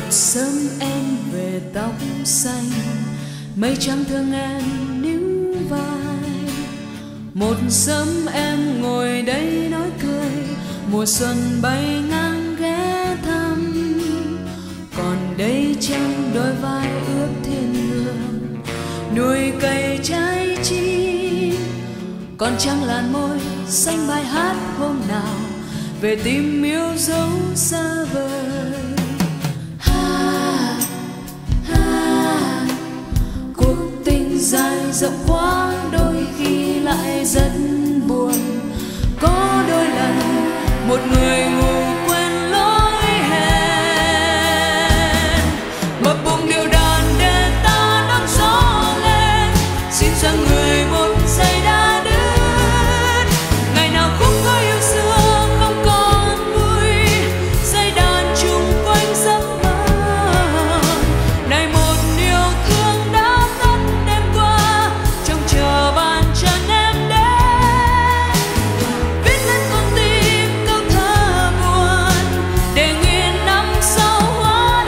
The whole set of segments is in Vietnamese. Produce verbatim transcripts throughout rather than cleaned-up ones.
sớm em về tóc xanh, mây trắng thương em níu vai. Một sớm em ngồi đây nói cười, mùa xuân bay ngang ghé thăm. Còn đây trong đôi vai ướp thiên hương, nuôi cây trái chi. Còn trăng làn môi xanh bài hát hôm nào, về tìm yêu dấu xa vời. Dài rộng quá đôi khi lại rất buồn. Có đôi lần một người ngủ quên lối hẹn, bập bùng điệu đàn để ta nắng gió lên, xin cho người một giây đã đến. Ngày nào khúc có yêu xưa không còn vui, dây đàn chung quanh giấc mơ. Này một yêu thương đã tắt đêm qua, trông chờ bàn chân em đến. Viết lên con tim câu thơ buồn, để nghìn năm sau hóa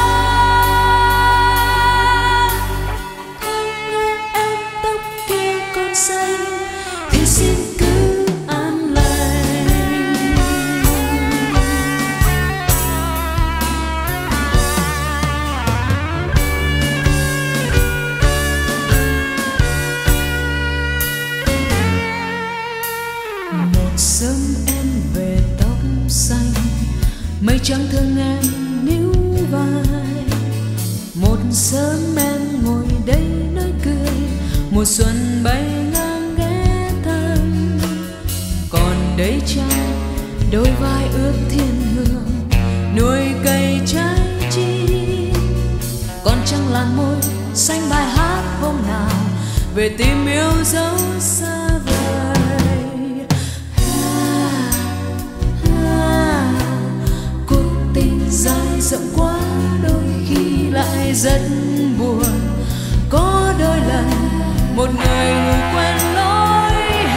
đá. Em tóc kia còn xanh thì xin cứ an lành. Một sớm em về tóc xanh, mây trắng thương em níu vai. Một sớm em ngồi đây nói cười, mùa xuân bay ngang ghé thăm. Còn đây trái đôi vai ướp thiên hương, nuôi cây trái chi. Còn trăng làn môi xanh bài hát hôm nào, về tìm yêu dấu xa vời. À, à, cuộc tình dài rộng quá đôi khi lại rất buồn. Có đôi lần một người ngủ quên lối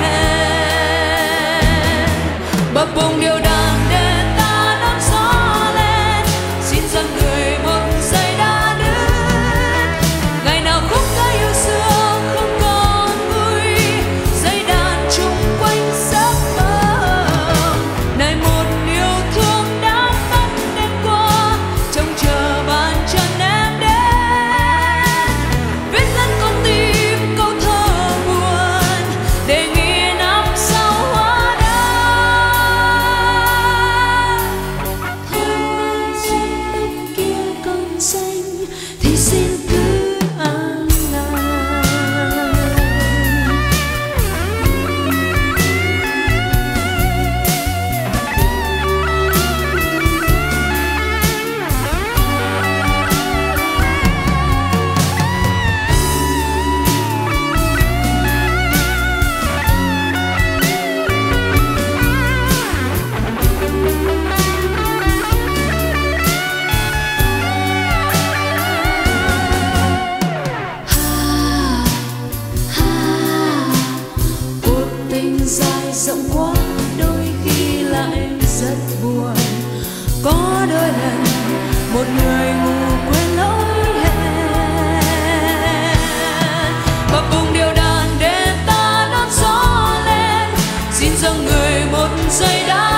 hẹn, bập bùng điệu đàn để ta đón gió lên, xin cho người một giây đã đến. Ngày nào khúc ca yêu xưa không còn vui, dây đàn chung quanh giấc mơ. Này một yêu thương đã tắt đêm qua, trông chờ bàn chân em đến. Viết lên con tim câu thơ buồn, để nghìn năm sau hóa đá. Thôi xin tóc kia còn xanh thì xin cứ an lành. Cuộc tình dài rộng quá đôi khi lại rất buồn. Có đôi lần một người ngủ quên lối hẹn, bập bùng điệu đàn để ta đón gió lên, xin cho người một giây đã